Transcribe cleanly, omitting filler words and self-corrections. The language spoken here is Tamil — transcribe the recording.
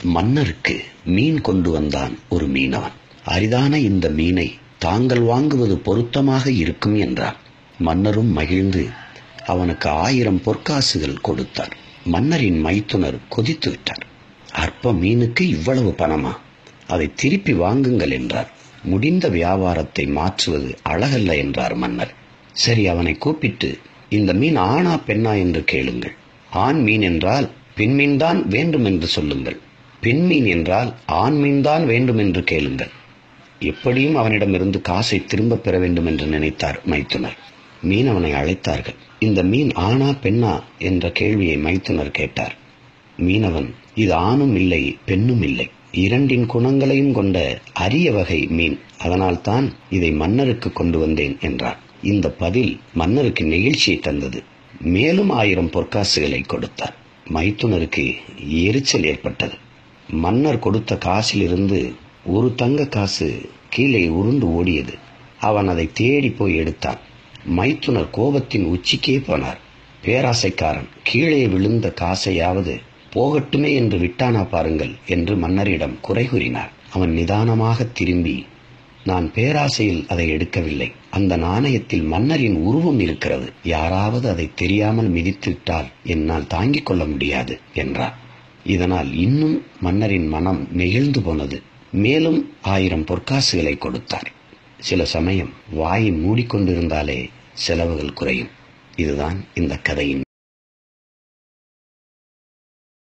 மன்னருக்கு மீன் கொண்டு வந்தான் ஒரு மீனவன். அரிதான இந்த மீனை தாங்கள் வாங்குவது பொருத்தமாக இருக்கும் என்றான். மன்னரும் மகிழ்ந்து அவனுக்கு 1000 பொற்காசுகள் கொடுத்தார். மன்னரின் மைத்துனர் கொதித்து விட்டார். அற்ப மீனுக்கு இவ்வளவு பணமா? அதை திருப்பி வாங்குங்கள் என்றார். முடிந்த வியாபாரத்தை மாற்றுவது அழகல்ல என்றார் மன்னர். சரி, அவனை கூப்பிட்டு இந்த மீன் ஆணா பெண்ணா என்று கேளுங்கள். ஆண் மீன் என்றால் பெண் மீன்தான் வேண்டும் என்று சொல்லுங்கள். பெண் மீன் என்றால் ஆண் மீன்தான் வேண்டும் என்று கேளுங்கள். எப்படியும் அவனிடமிருந்து காசை திரும்ப பெற வேண்டும் என்று நினைத்தார் மைத்துனர். மீனவனை அழைத்தார்கள். இந்த மீன் ஆணா பெண்ணா என்ற கேள்வியை மைத்துனர் கேட்டார். மீனவன், இது ஆணும் இல்லை பெண்ணும் இல்லை, 2 குணங்களையும் கொண்ட அரிய வகை மீன், அதனால்தான் இதை மன்னருக்கு கொண்டு வந்தேன் என்றார். இந்த பதில் மன்னருக்கு நெகிழ்ச்சியை தந்தது. மேலும் 1000 பொற்காசுகளை கொடுத்தார். மைத்துனருக்கு எரிச்சல் ஏற்பட்டது. மன்னர் கொடுத்த காசிலிருந்து ஒரு தங்க காசு கீழே உருண்டு ஓடியது. அவன் அதை தேடி போய் எடுத்தான். மைத்துனர் கோபத்தின் உச்சிக்கே போனார். பேராசைக்காரன், கீழே விழுந்த காசையாவது போகட்டுமே என்று விட்டானா பாருங்கள் என்று மன்னரிடம் குறை கூறினார். அவன் நிதானமாக திரும்பி, நான் பேராசையில் அதை எடுக்கவில்லை, அந்த நாணயத்தில் மன்னரின் உருவம் இருக்கிறது, யாராவது அதை தெரியாமல் மிதித்துவிட்டால் என்னால் தாங்கிக் கொள்ள முடியாது என்றார். இதனால் இன்னும் மன்னரின் மனம் நெகிழ்ந்து போனது. மேலும் 1000 பொற்காசுகளை கொடுத்தார். சில சமயம் வாயை மூடிக்கொண்டிருந்தாலே செலவுகள் குறையும். இதுதான் இந்த கதையின்